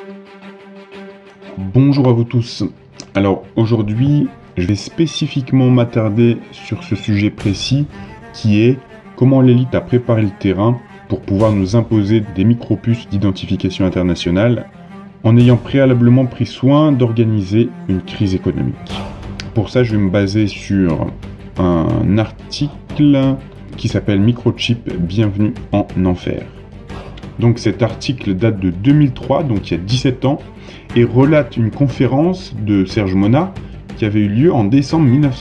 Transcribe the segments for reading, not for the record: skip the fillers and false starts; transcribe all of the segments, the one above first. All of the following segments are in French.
Bonjour à vous tous. Alors aujourd'hui, je vais spécifiquement m'attarder sur ce sujet précis qui est comment l'élite a préparé le terrain pour pouvoir nous imposer des micropuces d'identification internationale en ayant préalablement pris soin d'organiser une crise économique. Pour ça, je vais me baser sur un article qui s'appelle Microchip, bienvenue en enfer. Donc cet article date de 2003, donc il y a 17 ans, et relate une conférence de Serge Monat qui avait eu lieu en décembre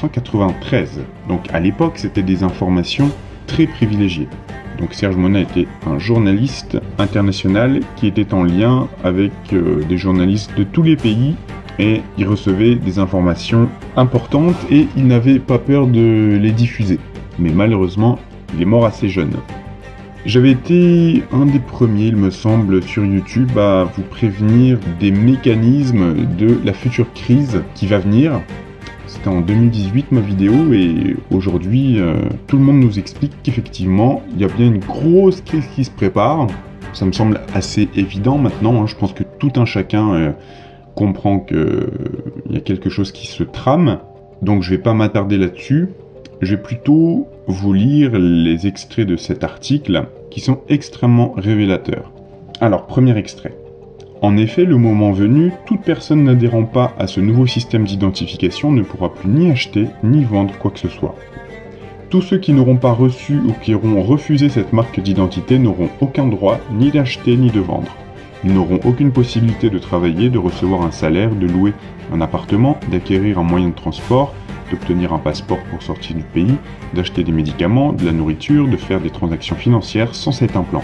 1993. Donc à l'époque, c'était des informations très privilégiées. Donc Serge Monat était un journaliste international qui était en lien avec des journalistes de tous les pays et il recevait des informations importantes et il n'avait pas peur de les diffuser. Mais malheureusement, il est mort assez jeune. J'avais été un des premiers, il me semble, sur YouTube à vous prévenir des mécanismes de la future crise qui va venir. C'était en 2018 ma vidéo et aujourd'hui tout le monde nous explique qu'effectivement il y a bien une grosse crise qui se prépare. Ça me semble assez évident maintenant, hein. Je pense que tout un chacun comprend qu'il y a quelque chose qui se trame. Donc je vais pas m'attarder là-dessus. Je vais plutôt vous lire les extraits de cet article qui sont extrêmement révélateurs. Alors, premier extrait. En effet, le moment venu, toute personne n'adhérant pas à ce nouveau système d'identification ne pourra plus ni acheter ni vendre quoi que ce soit. Tous ceux qui n'auront pas reçu ou qui auront refusé cette marque d'identité n'auront aucun droit ni d'acheter ni de vendre. Ils n'auront aucune possibilité de travailler, de recevoir un salaire, de louer un appartement, d'acquérir un moyen de transport, d'obtenir un passeport pour sortir du pays, d'acheter des médicaments, de la nourriture, de faire des transactions financières sans cet implant.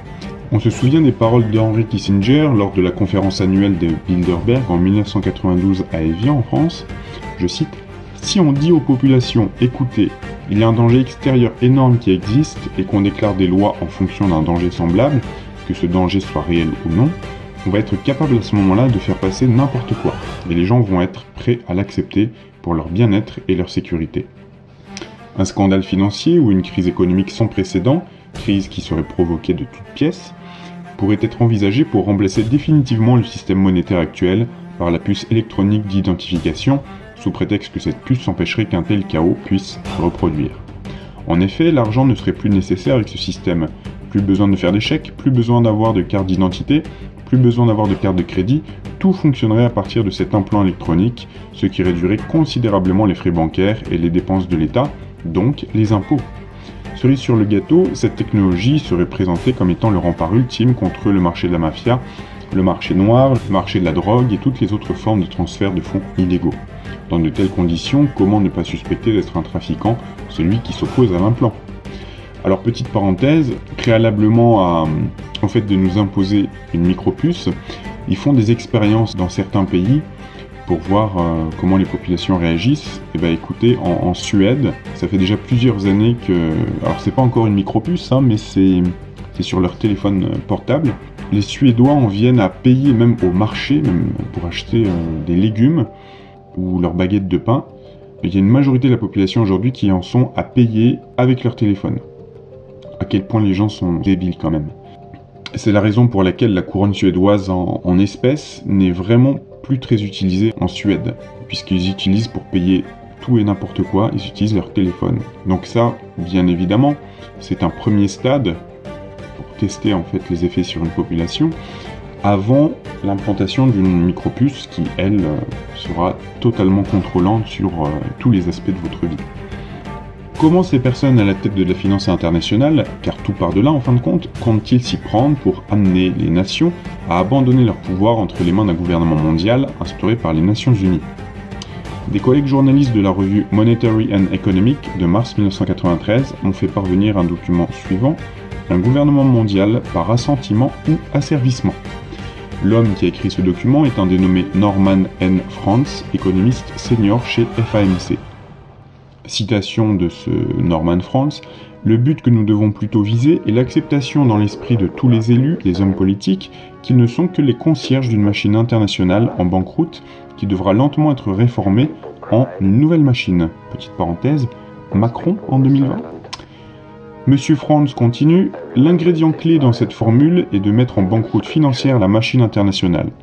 On se souvient des paroles de Henry Kissinger lors de la conférence annuelle de Bilderberg en 1992 à Évian en France. Je cite « Si on dit aux populations « Écoutez, il y a un danger extérieur énorme qui existe et qu'on déclare des lois en fonction d'un danger semblable, que ce danger soit réel ou non, on va être capable à ce moment-là de faire passer n'importe quoi, et les gens vont être prêts à l'accepter pour leur bien-être et leur sécurité. Un scandale financier ou une crise économique sans précédent, crise qui serait provoquée de toutes pièces, pourrait être envisagée pour remplacer définitivement le système monétaire actuel par la puce électronique d'identification, sous prétexte que cette puce empêcherait qu'un tel chaos puisse se reproduire. En effet, l'argent ne serait plus nécessaire avec ce système. Plus besoin de faire des chèques, plus besoin d'avoir de carte d'identité, plus besoin d'avoir de carte de crédit, tout fonctionnerait à partir de cet implant électronique, ce qui réduirait considérablement les frais bancaires et les dépenses de l'État, donc les impôts. Cerise sur le gâteau, cette technologie serait présentée comme étant le rempart ultime contre le marché de la mafia, le marché noir, le marché de la drogue et toutes les autres formes de transfert de fonds illégaux. Dans de telles conditions, comment ne pas suspecter d'être un trafiquant, celui qui s'oppose à l'implant ? Alors petite parenthèse, préalablement au fait de nous imposer une micropuce, ils font des expériences dans certains pays pour voir comment les populations réagissent. Et bien écoutez, en Suède, ça fait déjà plusieurs années que... Alors c'est pas encore une micropuce, hein, mais c'est sur leur téléphone portable. Les Suédois en viennent à payer même au marché, même pour acheter des légumes ou leurs baguettes de pain. Il y a une majorité de la population aujourd'hui qui en sont à payer avec leur téléphone. À quel point les gens sont débiles quand même. C'est la raison pour laquelle la couronne suédoise en espèces n'est vraiment plus très utilisée en Suède, puisqu'ils utilisent pour payer tout et n'importe quoi, ils utilisent leur téléphone. Donc ça, bien évidemment, c'est un premier stade pour tester en fait les effets sur une population, avant l'implantation d'une micropuce qui, elle, sera totalement contrôlante sur tous les aspects de votre vie. Comment ces personnes à la tête de la finance internationale, car tout part de là en fin de compte, comptent-ils s'y prendre pour amener les nations à abandonner leur pouvoir entre les mains d'un gouvernement mondial instauré par les Nations Unies ? Des collègues journalistes de la revue Monetary and Economic de mars 1993 m'ont fait parvenir un document suivant, un gouvernement mondial par assentiment ou asservissement. L'homme qui a écrit ce document est un dénommé Norman N. Franz, économiste senior chez FAMC. Citation de ce Norman Franz, « Le but que nous devons plutôt viser est l'acceptation dans l'esprit de tous les élus, les hommes politiques, qu'ils ne sont que les concierges d'une machine internationale en banqueroute qui devra lentement être réformée en une nouvelle machine. » Petite parenthèse, Macron en 2020. Monsieur Franz continue, « L'ingrédient clé dans cette formule est de mettre en banqueroute financière la machine internationale.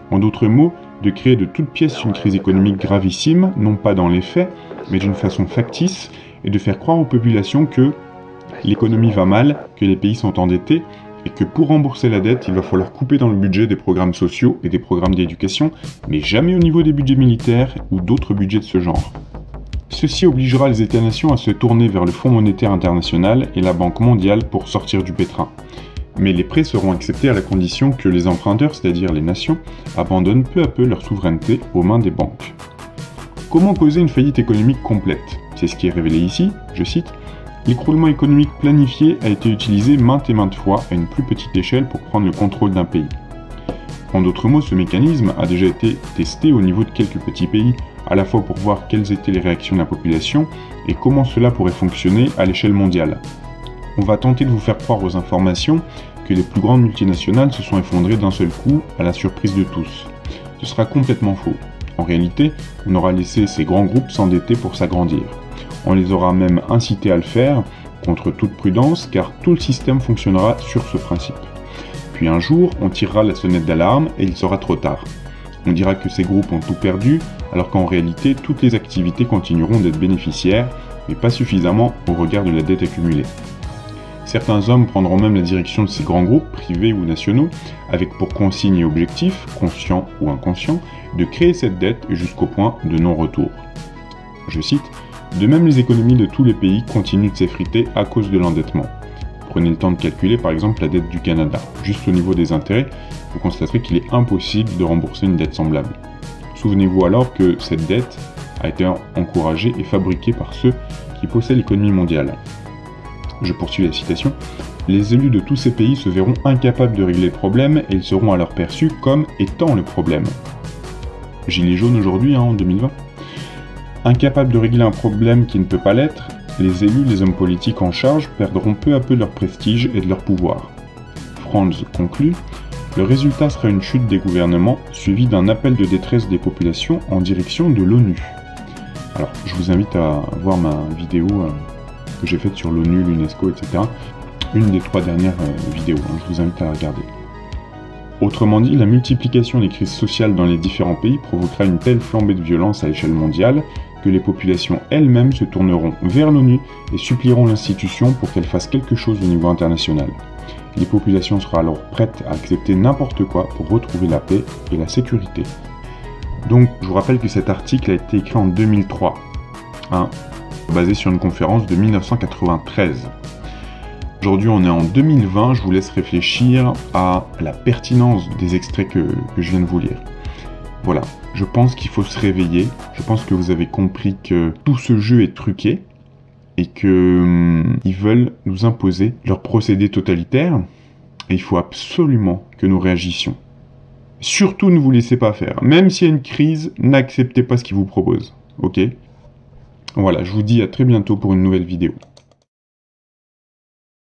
En d'autres mots, de créer de toutes pièces une crise économique gravissime, non pas dans les faits, mais d'une façon factice, et de faire croire aux populations que l'économie va mal, que les pays sont endettés, et que pour rembourser la dette, il va falloir couper dans le budget des programmes sociaux et des programmes d'éducation, mais jamais au niveau des budgets militaires ou d'autres budgets de ce genre. Ceci obligera les États-nations à se tourner vers le Fonds monétaire international et la Banque mondiale pour sortir du pétrin. Mais les prêts seront acceptés à la condition que les emprunteurs, c'est-à-dire les nations, abandonnent peu à peu leur souveraineté aux mains des banques. Comment causer une faillite économique complète? C'est ce qui est révélé ici, je cite. L'écroulement économique planifié a été utilisé maintes et maintes fois à une plus petite échelle pour prendre le contrôle d'un pays. En d'autres mots, ce mécanisme a déjà été testé au niveau de quelques petits pays, à la fois pour voir quelles étaient les réactions de la population et comment cela pourrait fonctionner à l'échelle mondiale. On va tenter de vous faire croire aux informations que les plus grandes multinationales se sont effondrées d'un seul coup à la surprise de tous. Ce sera complètement faux. En réalité, on aura laissé ces grands groupes s'endetter pour s'agrandir. On les aura même incités à le faire, contre toute prudence, car tout le système fonctionnera sur ce principe. Puis un jour, on tirera la sonnette d'alarme et il sera trop tard. On dira que ces groupes ont tout perdu, alors qu'en réalité, toutes les activités continueront d'être bénéficiaires, mais pas suffisamment au regard de la dette accumulée. Certains hommes prendront même la direction de ces grands groupes, privés ou nationaux, avec pour consigne et objectif, conscient ou inconscient, de créer cette dette jusqu'au point de non-retour. Je cite, « De même, les économies de tous les pays continuent de s'effriter à cause de l'endettement. Prenez le temps de calculer par exemple la dette du Canada. Juste au niveau des intérêts, vous constaterez qu'il est impossible de rembourser une dette semblable. Souvenez-vous alors que cette dette a été encouragée et fabriquée par ceux qui possèdent l'économie mondiale. » Je poursuis la citation. « Les élus de tous ces pays se verront incapables de régler le problème et ils seront alors perçus comme étant le problème. » Gilets jaunes aujourd'hui, en 2020. Incapables de régler un problème qui ne peut pas l'être, les élus, les hommes politiques en charge perdront peu à peu de leur prestige et de leur pouvoir. Franz conclut, le résultat sera une chute des gouvernements suivie d'un appel de détresse des populations en direction de l'ONU. Alors, je vous invite à voir ma vidéo que j'ai faite sur l'ONU, l'UNESCO, etc. Une des 3 dernières vidéos, je vous invite à la regarder. Autrement dit, la multiplication des crises sociales dans les différents pays provoquera une telle flambée de violence à l'échelle mondiale que les populations elles-mêmes se tourneront vers l'ONU et supplieront l'institution pour qu'elle fasse quelque chose au niveau international. Les populations seront alors prêtes à accepter n'importe quoi pour retrouver la paix et la sécurité. Donc, je vous rappelle que cet article a été écrit en 2003, basé sur une conférence de 1993. Aujourd'hui, on est en 2020, je vous laisse réfléchir à la pertinence des extraits que je viens de vous lire. Voilà, je pense qu'il faut se réveiller, je pense que vous avez compris que tout ce jeu est truqué et qu'ils veulent nous imposer leur procédé totalitaire et il faut absolument que nous réagissions. Surtout, ne vous laissez pas faire. Même s'il y a une crise, n'acceptez pas ce qu'ils vous proposent, ok ? Voilà, je vous dis à très bientôt pour une nouvelle vidéo.